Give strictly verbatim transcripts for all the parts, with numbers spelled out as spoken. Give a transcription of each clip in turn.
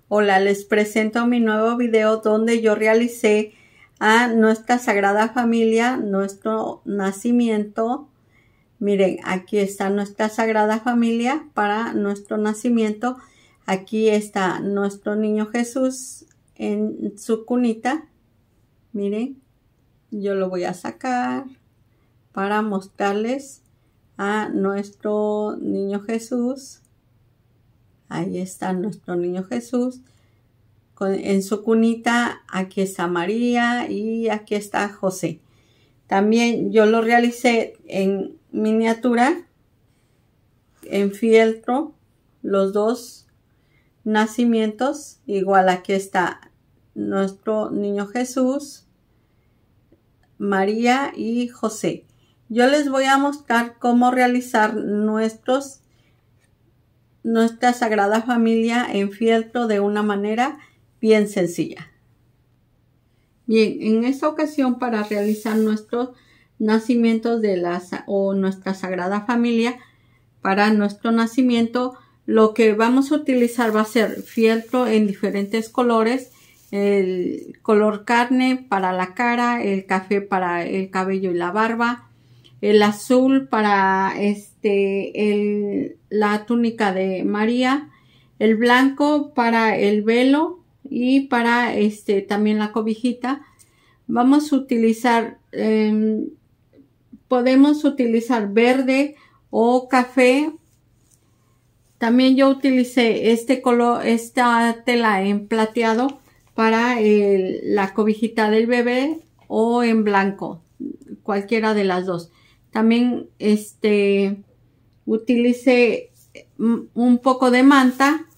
Hola, les presento mi nuevo video donde yo realicé a nuestra Sagrada Familia, nuestro nacimiento. Miren, aquí está nuestra Sagrada Familia para nuestro nacimiento. Aquí está nuestro niño Jesús en su cunita. Miren, yo lo voy a sacar para mostrarles a nuestro niño Jesús. Ahí está nuestro niño Jesús. Con, en su cunita, aquí está María y aquí está José. También yo lo realicé en miniatura, en fieltro, los dos nacimientos. Igual aquí está nuestro niño Jesús, María y José. Yo les voy a mostrar cómo realizar nuestros nuestra Sagrada Familia en fieltro de una manera bien sencilla. Bien, en esta ocasión, para realizar nuestros nacimientos de la o nuestra Sagrada Familia, para nuestro nacimiento, lo que vamos a utilizar va a ser fieltro en diferentes colores: el color carne para la cara, el café para el cabello y la barba, el azul para este el, la túnica de María, el blanco para el velo y para este también la cobijita. Vamos a utilizar, eh, podemos utilizar verde o café. También yo utilicé este color, esta tela en plateado para el, la cobijita del bebé, o en blanco, cualquiera de las dos. También este utilicé un poco de manta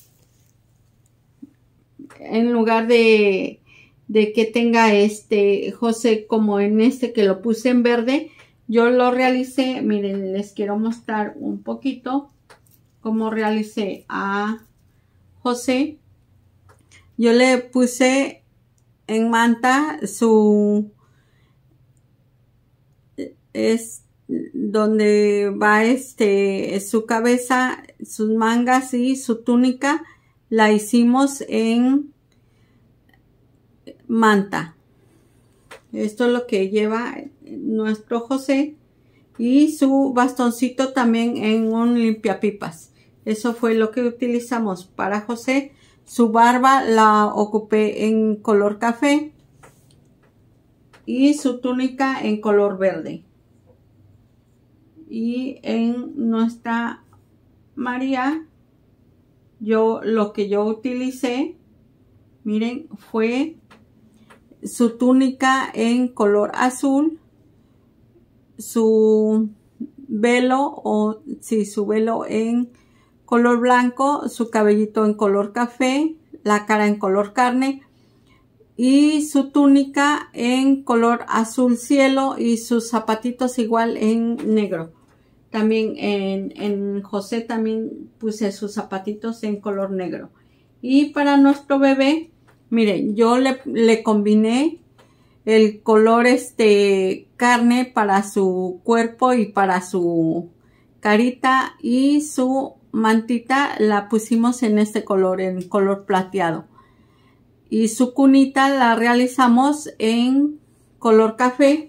en lugar de, de que tenga este José, como en este que lo puse en verde. Yo lo realicé, miren, les quiero mostrar un poquito cómo realicé a José. Yo le puse en manta su es donde va este su cabeza, sus mangas y su túnica, la hicimos en manta. Esto es lo que lleva nuestro José, y su bastoncito también en un limpiapipas. Eso fue lo que utilizamos para José. Su barba la ocupé en color café y su túnica en color verde. Y en nuestra María, yo lo que yo utilicé, miren, fue su túnica en color azul, su velo, o sí, su velo en color blanco, su cabellito en color café, la cara en color carne y su túnica en color azul cielo, y sus zapatitos igual en negro. También en, en José también puse sus zapatitos en color negro. Y para nuestro bebé, miren, yo le, le combiné el color este carne para su cuerpo y para su carita, y su mantita la pusimos en este color, en color plateado. Y su cunita la realizamos en color café.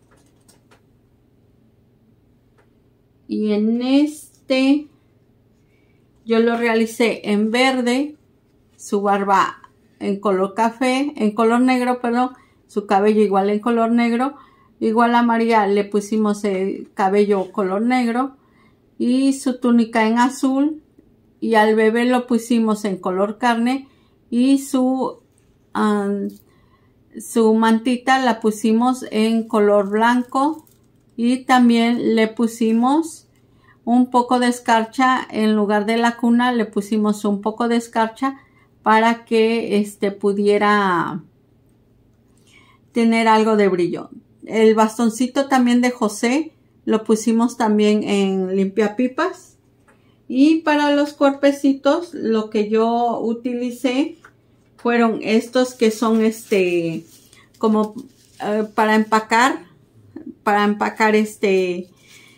Y en este yo lo realicé en verde, su barba en color café, en color negro, perdón, su cabello igual en color negro. Igual a María le pusimos el cabello color negro y su túnica en azul, y al bebé lo pusimos en color carne, y su, um, su mantita la pusimos en color blanco. Y también le pusimos un poco de escarcha, en lugar de la cuna le pusimos un poco de escarcha para que este pudiera tener algo de brillo. El bastoncito también de José lo pusimos también en limpiapipas. Y para los cuerpecitos, lo que yo utilicé fueron estos, que son este como eh, para empacar para empacar este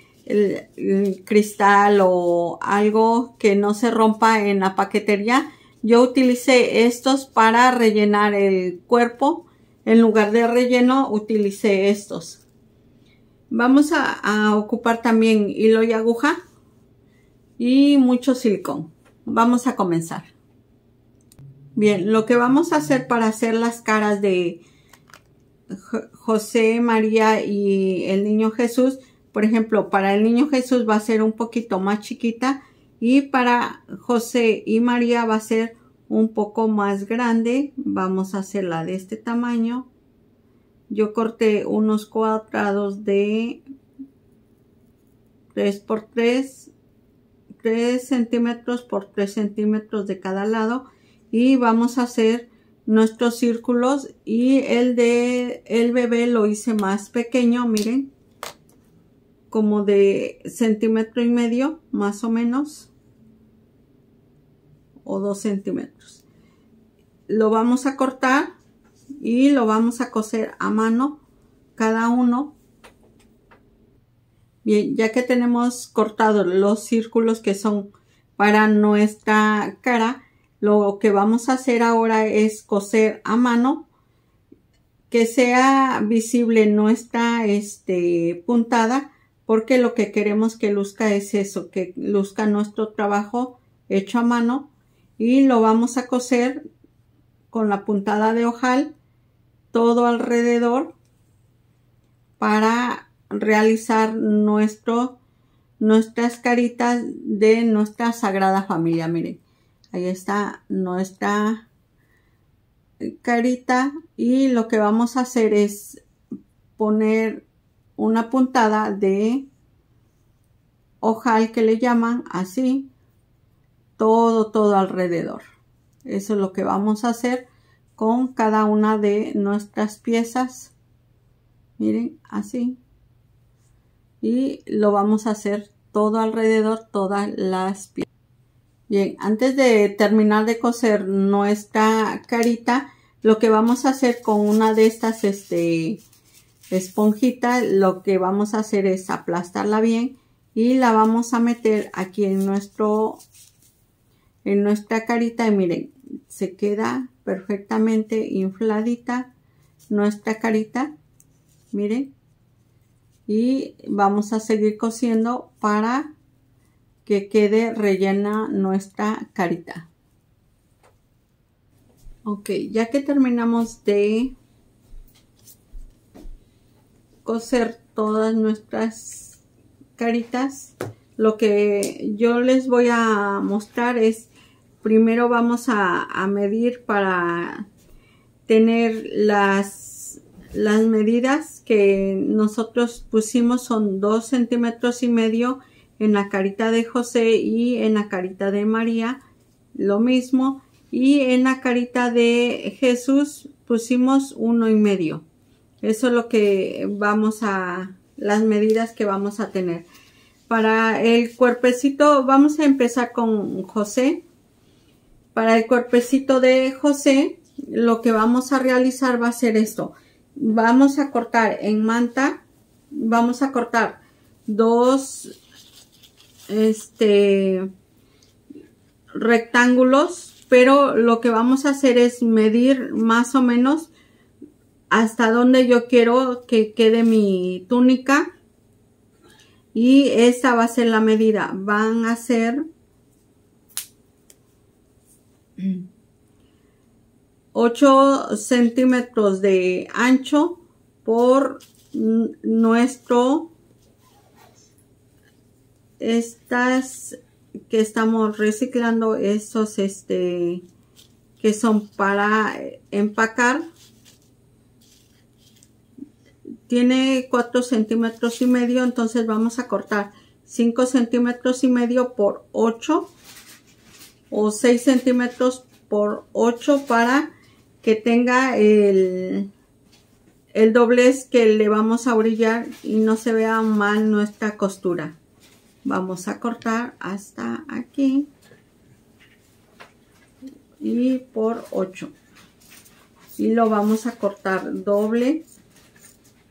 el, el cristal o algo que no se rompa en la paquetería. Yo utilicé estos para rellenar el cuerpo. En lugar de relleno, utilicé estos. Vamos a, a ocupar también hilo y aguja y mucho silicón. Vamos a comenzar. Bien, lo que vamos a hacer para hacer las caras de José, María y el niño Jesús, por ejemplo, para el niño Jesús va a ser un poquito más chiquita y para José y María va a ser un poco más grande. Vamos a hacerla de este tamaño. Yo corté unos cuadrados de tres por tres, tres centímetros por tres centímetros de cada lado y vamos a hacer nuestros círculos, y el de el bebé lo hice más pequeño, miren, como de centímetro y medio más o menos, o dos centímetros. Lo vamos a cortar y lo vamos a coser a mano cada uno. Bien, ya que tenemos cortados los círculos que son para nuestra cara, lo que vamos a hacer ahora es coser a mano, que sea visible nuestra este, puntada, porque lo que queremos que luzca es eso, que luzca nuestro trabajo hecho a mano, y lo vamos a coser con la puntada de ojal todo alrededor para realizar nuestro, nuestras caritas de nuestra Sagrada Familia. Miren, ahí está nuestra carita, y lo que vamos a hacer es poner una puntada de ojal, que le llaman así, todo, todo alrededor. Eso es lo que vamos a hacer con cada una de nuestras piezas. Miren, así. Y lo vamos a hacer todo alrededor, todas las piezas. Bien, antes de terminar de coser nuestra carita, lo que vamos a hacer con una de estas este, esponjitas, lo que vamos a hacer es aplastarla bien y la vamos a meter aquí en nuestro, en nuestra carita, y miren, se queda perfectamente infladita nuestra carita, miren, y vamos a seguir cosiendo para que quede rellena nuestra carita. Ok, ya que terminamos de coser todas nuestras caritas, lo que yo les voy a mostrar es, primero vamos a, a medir para tener las, las medidas que nosotros pusimos. Son dos centímetros y medio en la carita de José y en la carita de María, lo mismo. Y en la carita de Jesús pusimos uno y medio. Eso es lo que vamos a, las medidas que vamos a tener. Para el cuerpecito, vamos a empezar con José. Para el cuerpecito de José, lo que vamos a realizar va a ser esto. Vamos a cortar en manta, vamos a cortar dos este, rectángulos, pero lo que vamos a hacer es medir más o menos hasta donde yo quiero que quede mi túnica, y esta va a ser la medida. Van a ser ocho centímetros de ancho por nuestro, estas que estamos reciclando, estos este que son para empacar, tiene cuatro centímetros y medio, entonces vamos a cortar cinco centímetros y medio por ocho o seis centímetros por ocho para que tenga el, el doblez que le vamos a orillar y no se vea mal nuestra costura. Vamos a cortar hasta aquí y por ocho, y lo vamos a cortar doble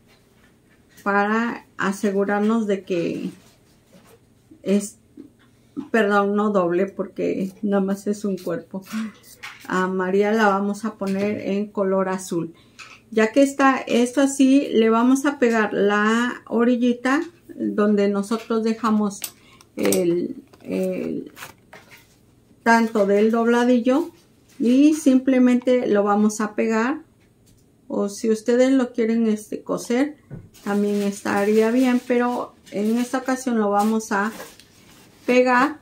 para asegurarnos de que es, perdón, no doble porque nada más es un cuerpo. A María la vamos a poner en color azul. Ya que está esto así, le vamos a pegar la orillita donde nosotros dejamos el, el tanto del dobladillo y simplemente lo vamos a pegar. O si ustedes lo quieren este, coser, también estaría bien, pero en esta ocasión lo vamos a pegar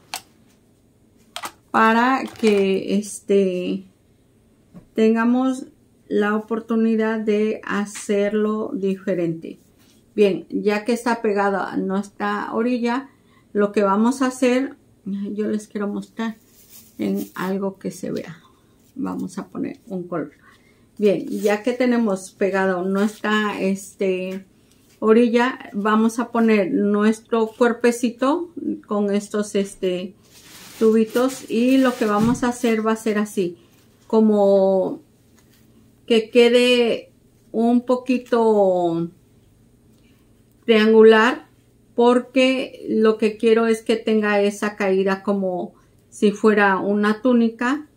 para que este, tengamos la oportunidad de hacerlo diferente. Bien, ya que está pegada a nuestra orilla, lo que vamos a hacer, yo les quiero mostrar en algo que se vea. Vamos a poner un color. Bien, ya que tenemos pegado nuestra este, orilla, vamos a poner nuestro cuerpecito con estos este, tubitos y lo que vamos a hacer va a ser así, como que quede un poquito triangular, porque lo que quiero es que tenga esa caída como si fuera una túnica.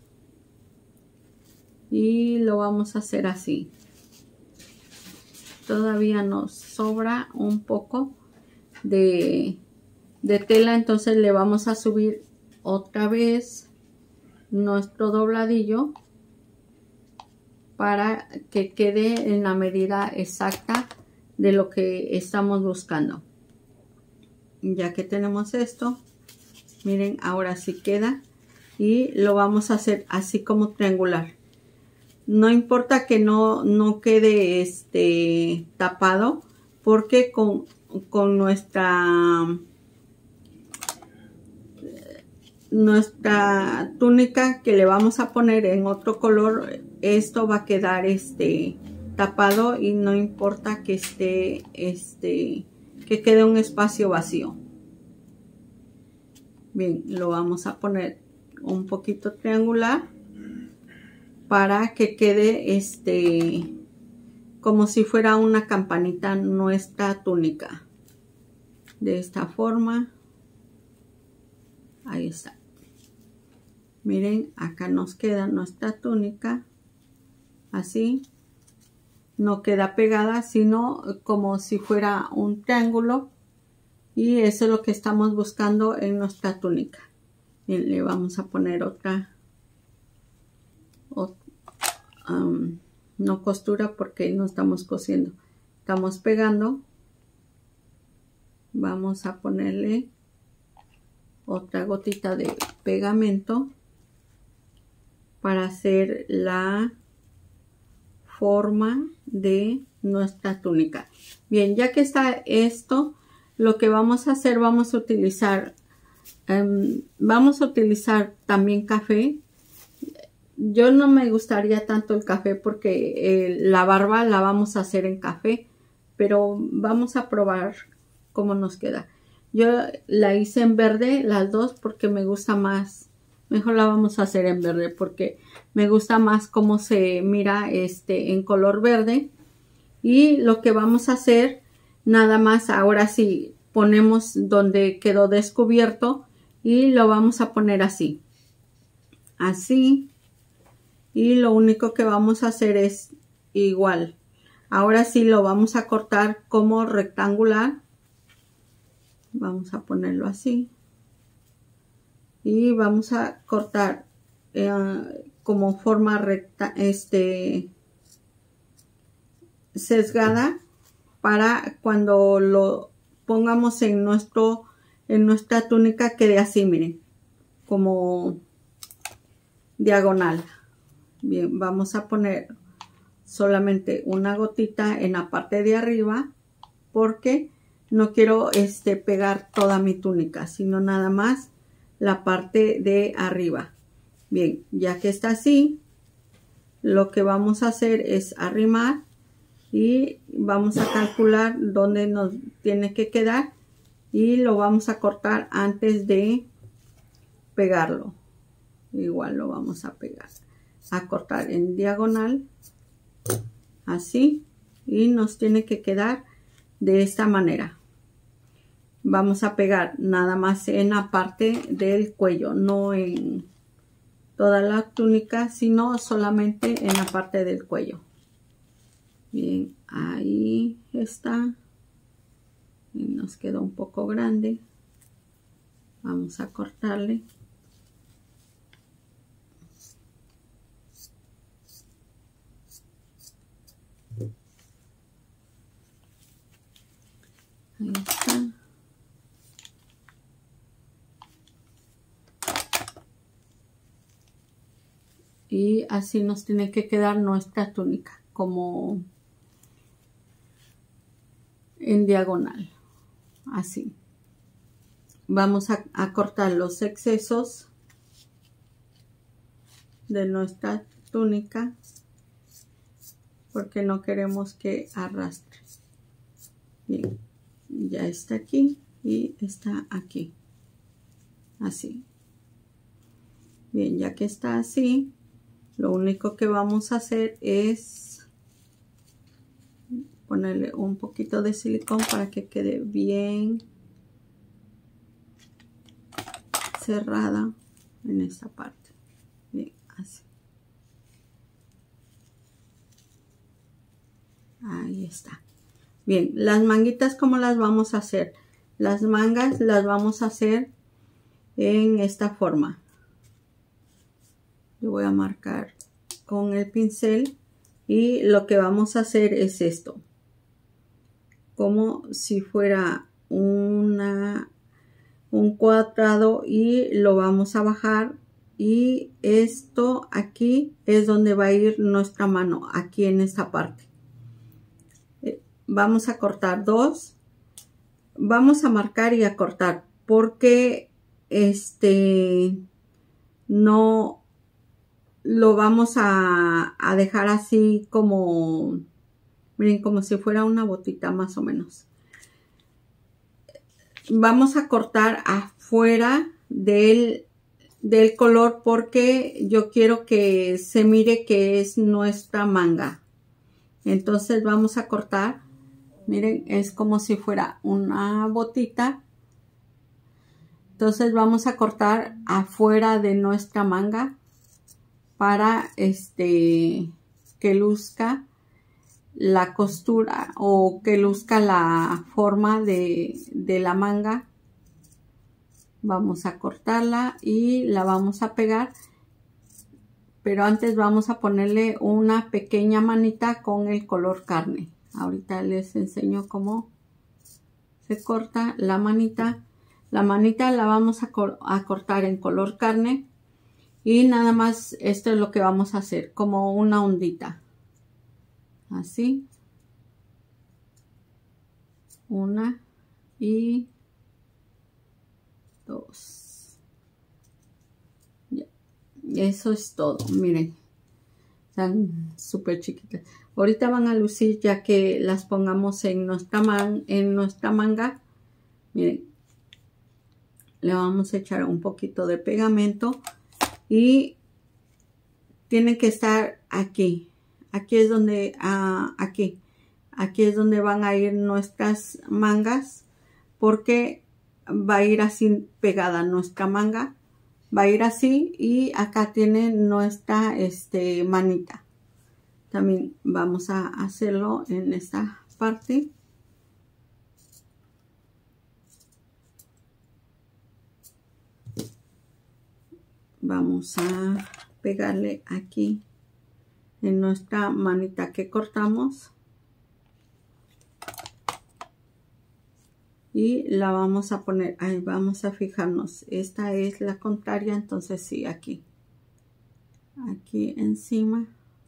Y lo vamos a hacer así. Todavía nos sobra un poco de, de tela, entonces le vamos a subir otra vez nuestro dobladillo para que quede en la medida exacta de lo que estamos buscando. Ya que tenemos esto, miren, ahora sí queda y lo vamos a hacer así como triangular. No importa que no, no quede este tapado, porque con, con nuestra nuestra túnica que le vamos a poner en otro color, esto va a quedar este tapado y no importa que esté este que quede un espacio vacío. Bien, lo vamos a poner un poquito triangular para que quede este como si fuera una campanita nuestra túnica. De esta forma. Ahí está. Miren, acá nos queda nuestra túnica. Así. No queda pegada, sino como si fuera un triángulo. Y eso es lo que estamos buscando en nuestra túnica. Bien, le vamos a poner otra. otra um, no costura porque no estamos cosiendo. Estamos pegando. Vamos a ponerle otra gotita de pegamento para hacer la forma de nuestra túnica. Bien, ya que está esto, lo que vamos a hacer, vamos a utilizar um, vamos a utilizar también café. Yo no me gustaría tanto el café porque eh, la barba la vamos a hacer en café, pero vamos a probar cómo nos queda. Yo la hice en verde, las dos, porque me gusta más. Mejor la vamos a hacer en verde porque me gusta más cómo se mira este en color verde. Y lo que vamos a hacer, nada más, ahora sí, ponemos donde quedó descubierto y lo vamos a poner así. Así. Y lo único que vamos a hacer es igual. Ahora sí lo vamos a cortar como rectangular. Vamos a ponerlo así. Y vamos a cortar eh, como forma recta, este, sesgada, para cuando lo pongamos en nuestro, en nuestra túnica quede así, miren, como diagonal. Bien, vamos a poner solamente una gotita en la parte de arriba porque no quiero este, pegar toda mi túnica, sino nada más la parte de arriba. Bien, ya que está así, lo que vamos a hacer es arrimar y vamos a calcular dónde nos tiene que quedar y lo vamos a cortar antes de pegarlo. Igual lo vamos a pegar, a cortar en diagonal, así, y nos tiene que quedar de esta manera. vamos a pegar nada más en la parte del cuello, no en toda la túnica, sino solamente en la parte del cuello. Bien, ahí está. Y nos quedó un poco grande. Vamos a cortarle. Ahí está. Y así nos tiene que quedar nuestra túnica, como en diagonal. Así. Vamos a, a cortar los excesos de nuestra túnica, porque no queremos que arrastre. Bien, ya está aquí y está aquí. Así. Bien, ya que está así, lo único que vamos a hacer es ponerle un poquito de silicón para que quede bien cerrada en esta parte. Bien, así. Ahí está. Bien, las manguitas, ¿cómo las vamos a hacer? Las mangas las vamos a hacer en esta forma. Yo voy a marcar con el pincel y lo que vamos a hacer es esto. Como si fuera una, un cuadrado, y lo vamos a bajar, y esto aquí es donde va a ir nuestra mano, aquí en esta parte. Vamos a cortar dos, vamos a marcar y a cortar, porque este no lo vamos a, a dejar así como, miren, como si fuera una botita más o menos. Vamos a cortar afuera del, del color, porque yo quiero que se mire que es nuestra manga. Entonces vamos a cortar, miren, es como si fuera una botita. Entonces vamos a cortar afuera de nuestra manga para este que luzca la costura, o que luzca la forma de, de la manga. Vamos a cortarla y la vamos a pegar, pero antes vamos a ponerle una pequeña manita con el color carne. Ahorita les enseño cómo se corta la manita. La manita la vamos a, cor a cortar en color carne, y nada más esto es lo que vamos a hacer, como una ondita. Así. Una y dos. Ya. Eso es todo. Miren. Están súper chiquitas. Ahorita van a lucir ya que las pongamos en nuestra, man en nuestra manga. Miren. Le vamos a echar un poquito de pegamento. Y tiene que estar aquí. Aquí es donde, uh, aquí, aquí es donde van a ir nuestras mangas, porque va a ir así pegada nuestra manga, va a ir así, y acá tiene nuestra este, manita. También vamos a hacerlo en esta parte. Vamos a pegarle aquí en nuestra manita que cortamos, y la vamos a poner ahí. Vamos a fijarnos, esta es la contraria, entonces sí, aquí aquí encima,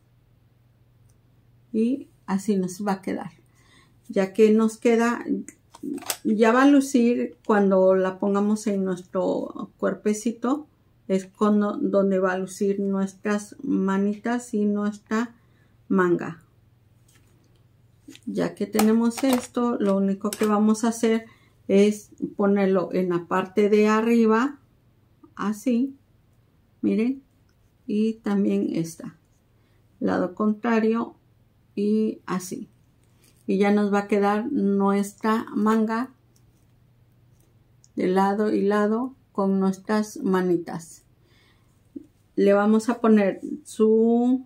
y así nos va a quedar. Ya que nos queda, ya va a lucir cuando la pongamos en nuestro cuerpecito. Es cuando, donde va a lucir nuestras manitas y nuestra manga. Ya que tenemos esto, lo único que vamos a hacer es ponerlo en la parte de arriba, así, miren, y también esta, lado contrario, y así. Y ya nos va a quedar nuestra manga de lado y lado con nuestras manitas. Le vamos a poner su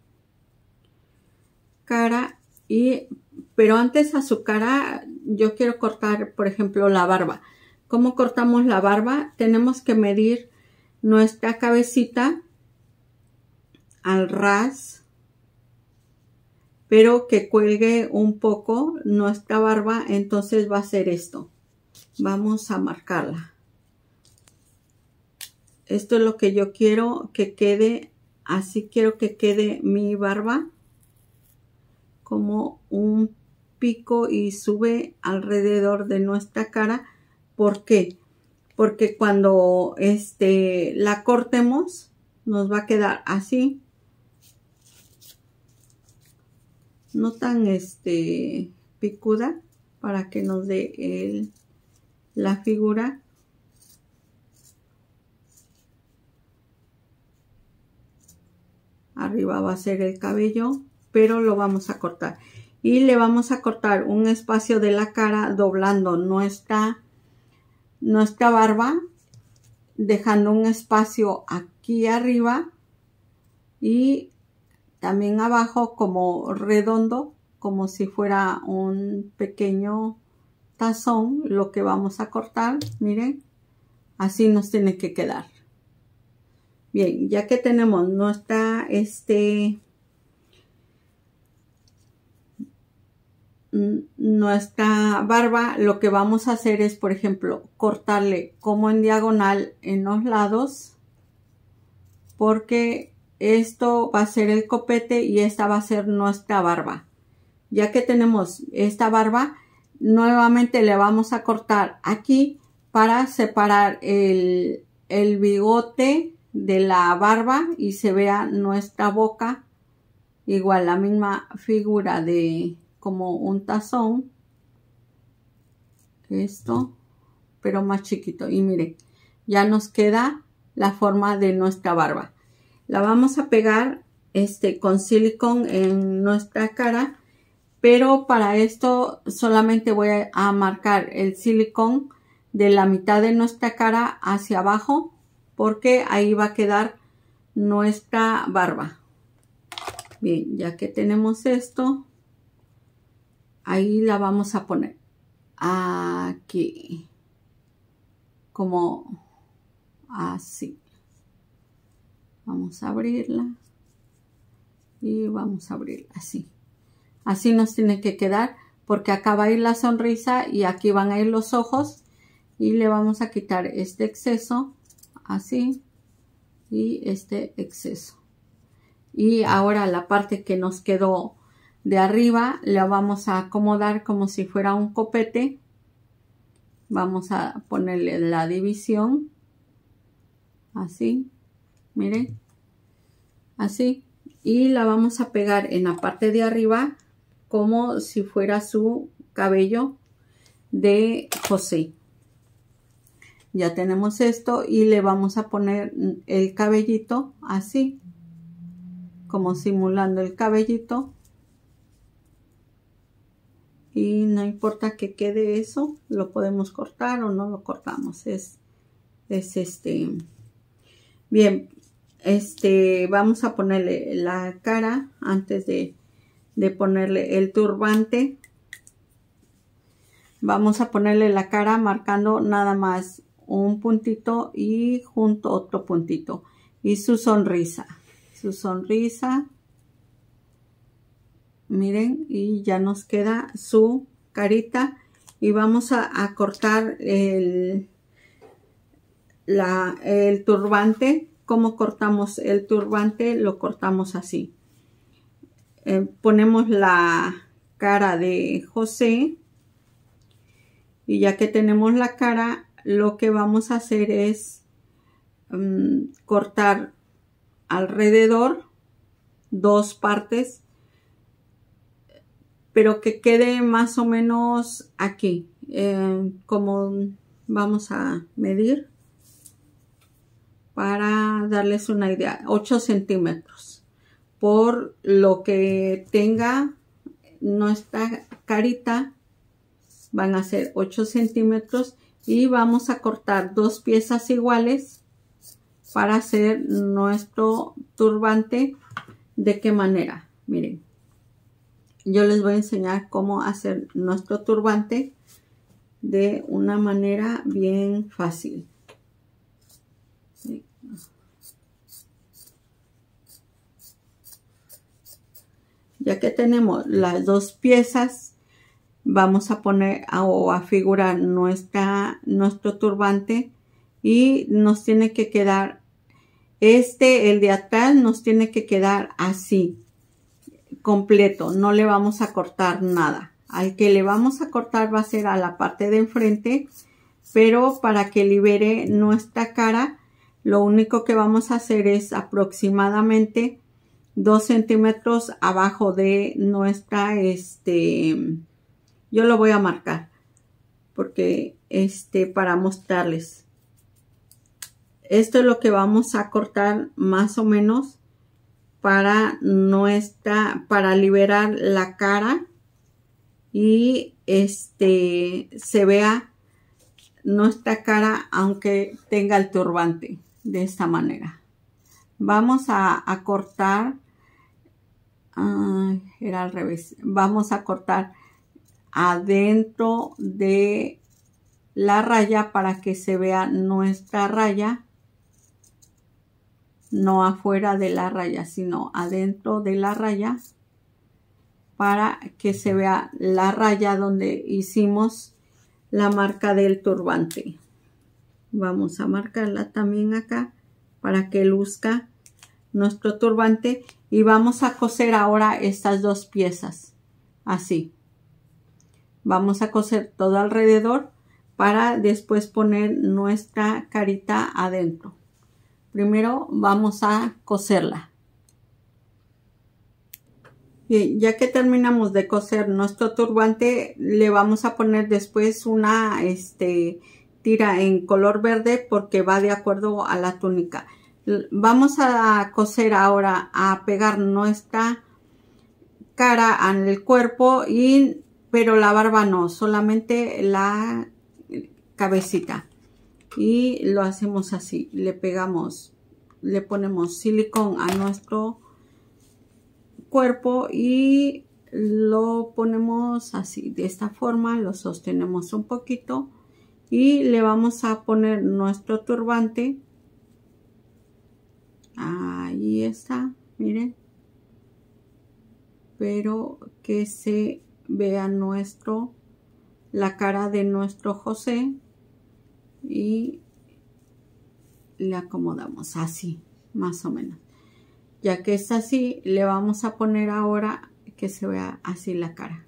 cara y pero antes a su cara yo quiero cortar, por ejemplo, la barba. ¿Cómo cortamos la barba? Tenemos que medir nuestra cabecita al ras, pero que cuelgue un poco nuestra barba. Entonces va a ser esto. Vamos a marcarla. Esto es lo que yo quiero que quede. Así quiero que quede mi barba, como un pico y sube alrededor de nuestra cara. ¿Por qué? Porque cuando este, la cortemos nos va a quedar así. No tan este, picuda, para que nos dé el, la figura. Arriba va a ser el cabello, pero lo vamos a cortar. Y le vamos a cortar un espacio de la cara doblando nuestra, nuestra barba, dejando un espacio aquí arriba y también abajo como redondo, como si fuera un pequeño tazón, lo que vamos a cortar. Miren, así nos tiene que quedar. Bien, ya que tenemos nuestra este nuestra barba, lo que vamos a hacer es, por ejemplo, cortarle como en diagonal en los lados, porque esto va a ser el copete y esta va a ser nuestra barba. Ya que tenemos esta barba, nuevamente le vamos a cortar aquí para separar el, el bigote de la barba y se vea nuestra boca. Igual la misma figura de como un tazón. Esto, pero más chiquito. Y miren, ya nos queda la forma de nuestra barba. La vamos a pegar este, con silicón en nuestra cara, pero para esto solamente voy a marcar el silicón de la mitad de nuestra cara hacia abajo, porque ahí va a quedar nuestra barba. Bien, ya que tenemos esto, ahí la vamos a poner aquí, como así. Vamos a abrirla y vamos a abrirla así. Así nos tiene que quedar, porque acá va a ir la sonrisa y aquí van a ir los ojos. Y le vamos a quitar este exceso, así, y este exceso. Y ahora la parte que nos quedó de arriba la vamos a acomodar como si fuera un copete. Vamos a ponerle la división, así. Miren, así, y la vamos a pegar en la parte de arriba como si fuera su cabello de José. Ya tenemos esto y le vamos a poner el cabellito así, como simulando el cabellito. Y no importa que quede eso, lo podemos cortar o no lo cortamos. Es, es este, bien. Este, vamos a ponerle la cara antes de, de ponerle el turbante. Vamos a ponerle la cara marcando nada más un puntito y junto otro puntito. Y su sonrisa. Su sonrisa. Miren, y ya nos queda su carita. Y vamos a, a cortar el, la, el turbante. ¿Cómo cortamos el turbante? Lo cortamos así. Eh, ponemos la cara de José. Y ya que tenemos la cara, lo que vamos a hacer es um, cortar alrededor dos partes, pero que quede más o menos aquí. Eh, como vamos a medir para darles una idea, ocho centímetros. Por lo que tenga nuestra carita, van a ser ocho centímetros y vamos a cortar dos piezas iguales para hacer nuestro turbante. ¿De qué manera? Miren, yo les voy a enseñar cómo hacer nuestro turbante de una manera bien fácil. ¿Sí? Ya que tenemos las dos piezas, vamos a poner a, o a figurar nuestra, nuestro turbante, y nos tiene que quedar, este, el de atrás nos tiene que quedar así, completo, no le vamos a cortar nada. Al que le vamos a cortar va a ser a la parte de enfrente, pero para que libere nuestra cara, lo único que vamos a hacer es aproximadamente dos centímetros abajo de nuestra, este, yo lo voy a marcar, porque, este, para mostrarles. Esto es lo que vamos a cortar más o menos para nuestra, para liberar la cara y este se vea nuestra cara aunque tenga el turbante. De esta manera vamos a, a cortar, uh, era al revés, vamos a cortar adentro de la raya para que se vea nuestra raya, no afuera de la raya, sino adentro de la raya, para que se vea la raya donde hicimos la marca del turbante. Vamos a marcarla también acá para que luzca nuestro turbante, y vamos a coser ahora estas dos piezas así. Vamos a coser todo alrededor para después poner nuestra carita adentro. Primero vamos a coserla. Bien, ya que terminamos de coser nuestro turbante, le vamos a poner después una este, tira en color verde porque va de acuerdo a la túnica. Vamos a coser ahora, a pegar nuestra cara al cuerpo, y, pero la barba no, solamente la cabecita. Y lo hacemos así, le pegamos, le ponemos silicón a nuestro cuerpo y lo ponemos así, de esta forma, lo sostenemos un poquito y le vamos a poner nuestro turbante. Ahí está, miren, pero que se vea nuestro, la cara de nuestro José, y le acomodamos así, más o menos. Ya que es así, le vamos a poner ahora que se vea así la cara.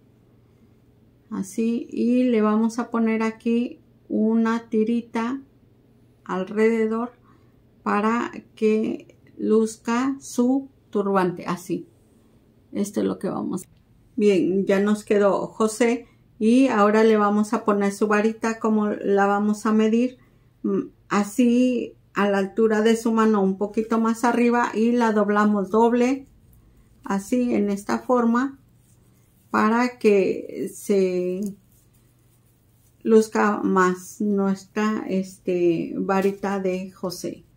Así, y le vamos a poner aquí una tirita alrededor para que luzca su turbante, así. Esto es lo que vamos a hacer. Bien, ya nos quedó José, y ahora le vamos a poner su varita. Como la vamos a medir, así a la altura de su mano, un poquito más arriba, y la doblamos doble, así en esta forma, para que se luzca más nuestra este, varita de José.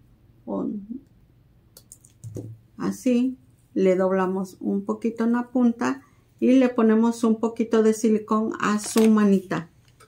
Así, le doblamos un poquito en la punta y le ponemos un poquito de silicón a su manita.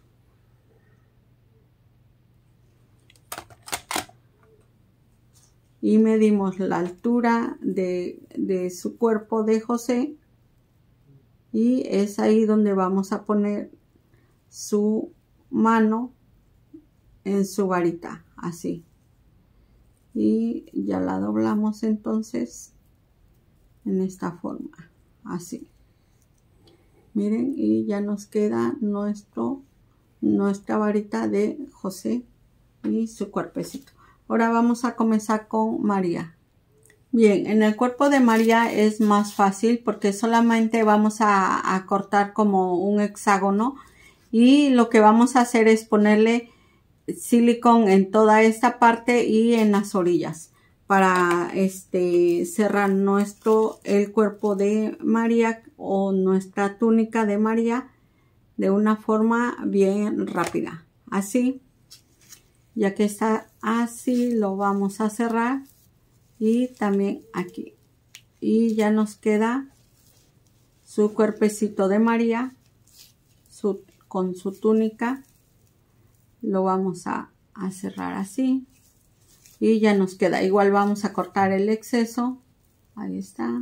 Y medimos la altura de, de su cuerpo de José, y es ahí donde vamos a poner su mano en su varita, así. Y ya la doblamos entonces en esta forma, así. Miren, y ya nos queda nuestro, nuestra varita de José y su cuerpecito. Ahora vamos a comenzar con María. Bien, en el cuerpo de María es más fácil porque solamente vamos a, a cortar como un hexágono, y lo que vamos a hacer es ponerle silicón en toda esta parte y en las orillas para este cerrar nuestro el cuerpo de María o nuestra túnica de María de una forma bien rápida, así. Ya que está así, lo vamos a cerrar y también aquí. Y ya nos queda su cuerpecito de María su, con su túnica. Lo vamos a, a cerrar así y ya nos queda. Igual vamos a cortar el exceso. Ahí está.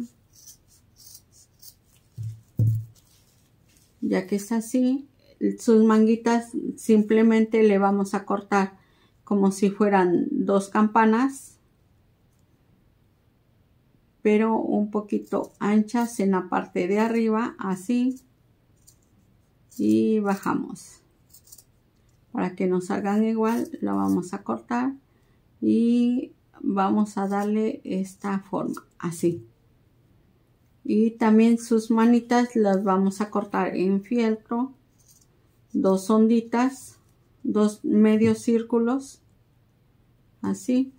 Ya que está así, sus manguitas simplemente le vamos a cortar como si fueran dos campanas, pero un poquito anchas en la parte de arriba, así, y bajamos. Para que nos salgan igual, la vamos a cortar y vamos a darle esta forma, así. Y también sus manitas las vamos a cortar en fieltro, dos onditas, dos medios círculos, así,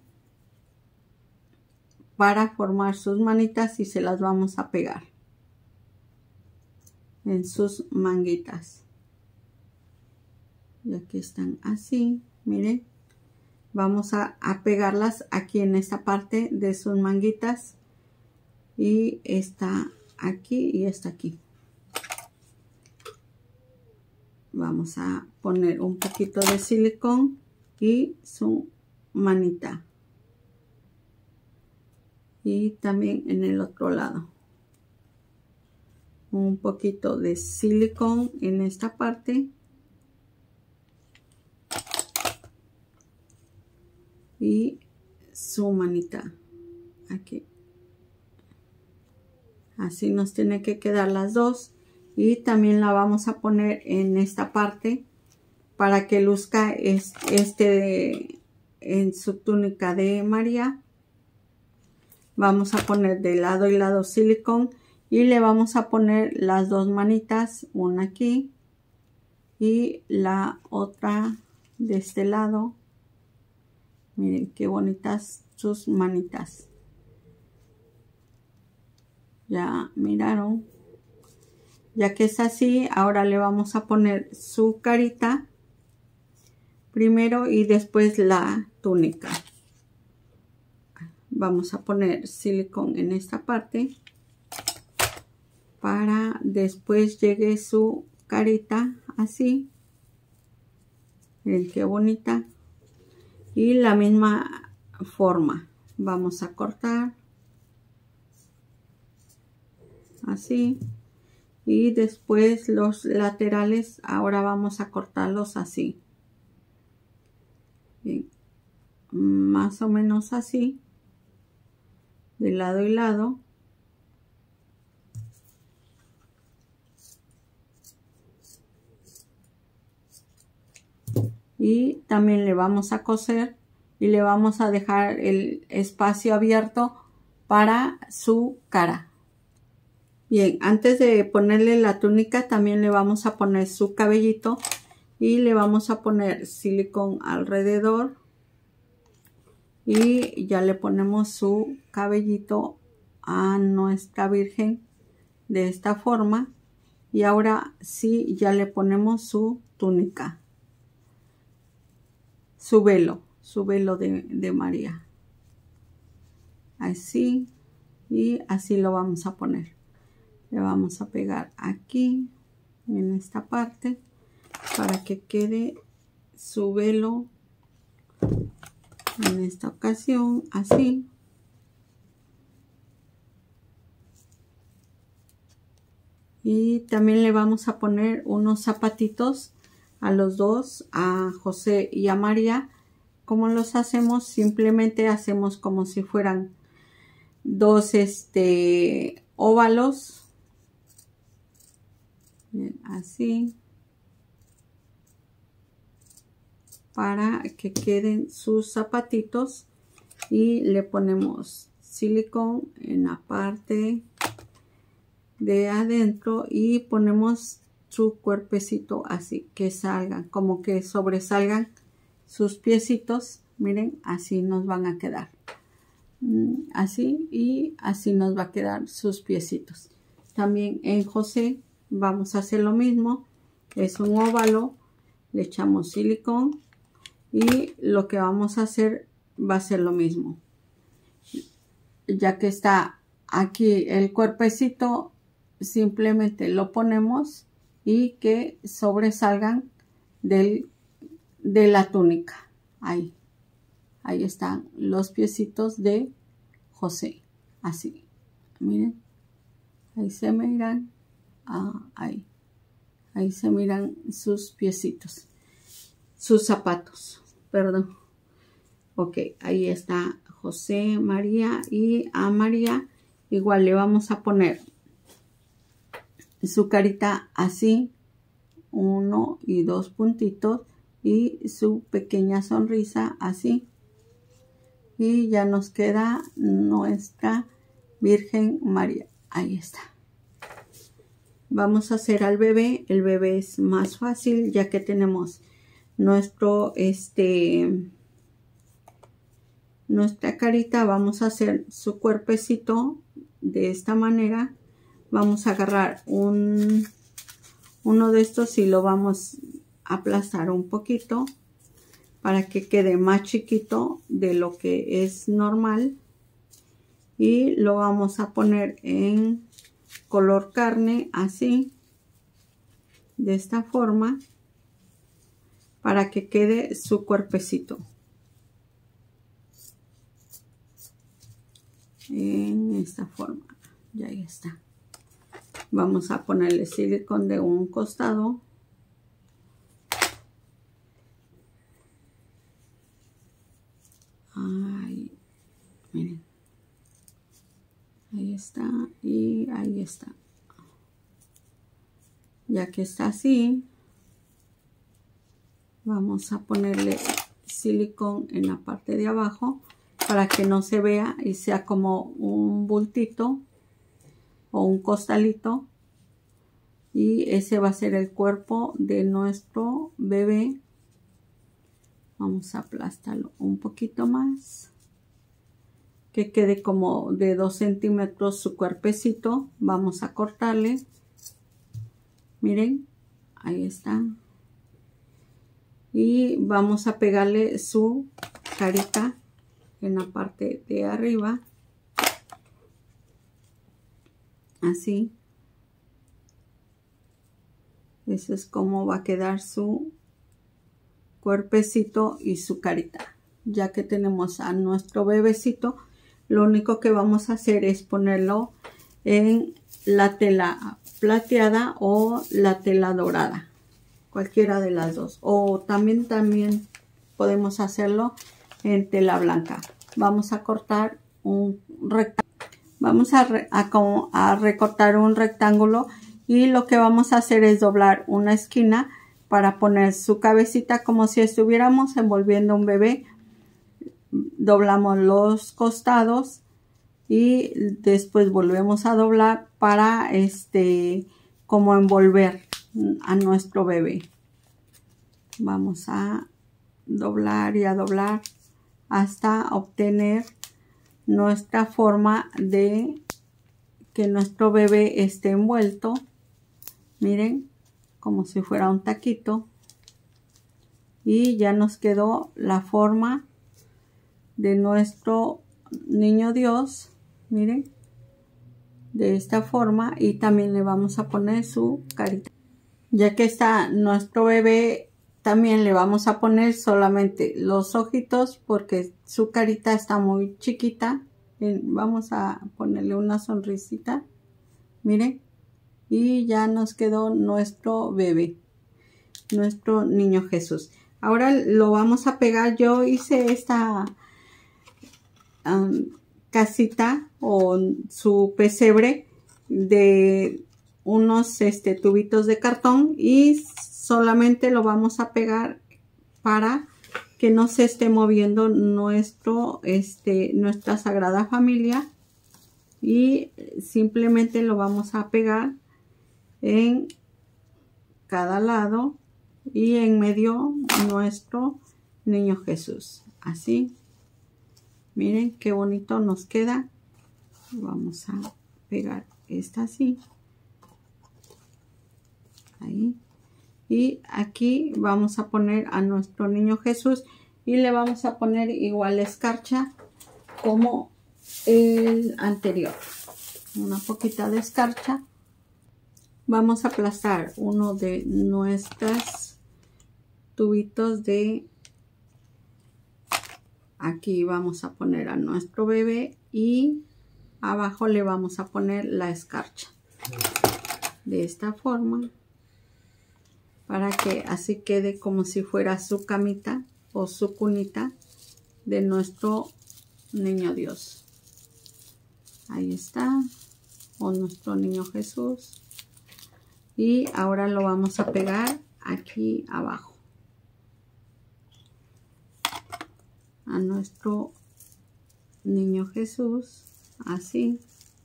para formar sus manitas y se las vamos a pegar en sus manguitas. Y aquí están así, miren, vamos a, a pegarlas aquí en esta parte de sus manguitas y está aquí y está aquí. Vamos a poner un poquito de silicón y su manita. Y también en el otro lado. Un poquito de silicón en esta parte. Y su manita. Aquí. Así nos tiene que quedar las dos. Y también la vamos a poner en esta parte para que luzca este de, en su túnica de María. Vamos a poner de lado y lado silicón y le vamos a poner las dos manitas, una aquí y la otra de este lado. Miren qué bonitas sus manitas. Ya miraron. Ya que es así, ahora le vamos a poner su carita primero y después la túnica. Vamos a poner silicón en esta parte para después llegue su carita así. Miren qué bonita. Y la misma forma. Vamos a cortar así. Y después los laterales, ahora vamos a cortarlos así. Bien. Más o menos así. De lado y lado. Y también le vamos a coser y le vamos a dejar el espacio abierto para su cara. Bien, antes de ponerle la túnica también le vamos a poner su cabellito y le vamos a poner silicón alrededor y ya le ponemos su cabellito a nuestra Virgen de esta forma. Y ahora sí ya le ponemos su túnica, su velo, su velo de, de María. Así y así lo vamos a poner. Le vamos a pegar aquí en esta parte para que quede su velo en esta ocasión así. Y también le vamos a poner unos zapatitos a los dos, a José y a María. ¿Cómo los hacemos? Simplemente hacemos como si fueran dos este, óvalos. Así. Para que queden sus zapatitos. Y le ponemos silicón en la parte de adentro y ponemos su cuerpecito así, que salgan, como que sobresalgan sus piecitos. Miren, así nos van a quedar. Así y así nos va a quedar sus piecitos. También en José vamos a hacer lo mismo. Es un óvalo le echamos silicón y lo que vamos a hacer va a ser lo mismo. Ya que está aquí el cuerpecito, simplemente lo ponemos y que sobresalgan del, de la túnica. Ahí, ahí están los piecitos de José. Así, miren, ahí se miran, ah, ahí, ahí se miran sus piecitos, sus zapatos, perdón. Ok, ahí está José, María, y a María igual le vamos a poner su carita así, uno y dos puntitos, y su pequeña sonrisa así. Y ya nos queda nuestra Virgen María. Ahí está. Vamos a hacer al bebé. El bebé es más fácil ya que tenemos nuestro, este, nuestra carita. Vamos a hacer su cuerpecito de esta manera. Vamos a agarrar un, uno de estos y lo vamos a aplastar un poquito para que quede más chiquito de lo que es normal. Y lo vamos a poner en color carne, así, de esta forma, para que quede su cuerpecito. En esta forma, ya ahí está. Vamos a ponerle silicón de un costado. Ahí, miren. Ahí está y ahí está. Ya que está así, vamos a ponerle silicón en la parte de abajo para que no se vea y sea como un bultito o un costalito. Y ese va a ser el cuerpo de nuestro bebé. Vamos a aplastarlo un poquito más, que quede como de dos centímetros su cuerpecito. Vamos a cortarle, miren, ahí está, y vamos a pegarle su carita en la parte de arriba, así. Eso es como va a quedar su cuerpecito y su carita. Ya que tenemos a nuestro bebecito, lo único que vamos a hacer es ponerlo en la tela plateada o la tela dorada, cualquiera de las dos, o también también podemos hacerlo en tela blanca. Vamos a cortar un rectángulo, vamos a, re, a, a recortar un rectángulo, y lo que vamos a hacer es doblar una esquina para poner su cabecita como si estuviéramos envolviendo un bebé. Doblamos los costados y después volvemos a doblar para este como envolver a nuestro bebé. Vamos a doblar y a doblar hasta obtener nuestra forma de que nuestro bebé esté envuelto. Miren, como si fuera un taquito. Y ya nos quedó la forma de nuestro niño Dios, miren, de esta forma. Y también le vamos a poner su carita. Ya que está nuestro bebé, también le vamos a poner solamente los ojitos porque su carita está muy chiquita. Vamos a ponerle una sonrisita, miren, y ya nos quedó nuestro bebé, nuestro niño Jesús. Ahora lo vamos a pegar. Yo hice esta um, casita o su pesebre de unos este, tubitos de cartón, y solamente lo vamos a pegar para que no se esté moviendo nuestro, este, nuestra Sagrada Familia, y simplemente lo vamos a pegar en cada lado y en medio nuestro niño Jesús, así. Miren qué bonito nos queda. Vamos a pegar esta así, ahí, Y aquí vamos a poner a nuestro niño Jesús y le vamos a poner igual escarcha como el anterior. Una poquita de escarcha. Vamos a aplastar uno de nuestros tubitos de... Aquí vamos a poner a nuestro bebé y abajo le vamos a poner la escarcha. De esta forma. Para que así quede como si fuera su camita o su cunita de nuestro niño Dios. Ahí está. O nuestro niño Jesús. Y ahora lo vamos a pegar aquí abajo. A nuestro niño Jesús. Así.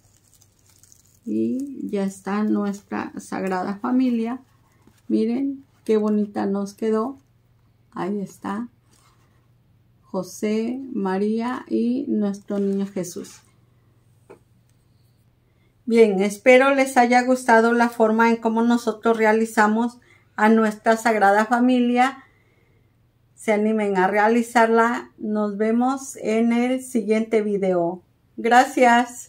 Y ya está nuestra Sagrada Familia. Miren qué bonita nos quedó. Ahí está. José, María y nuestro niño Jesús. Bien, espero les haya gustado la forma en cómo nosotros realizamos a nuestra Sagrada Familia. Se animen a realizarla. Nos vemos en el siguiente video. Gracias.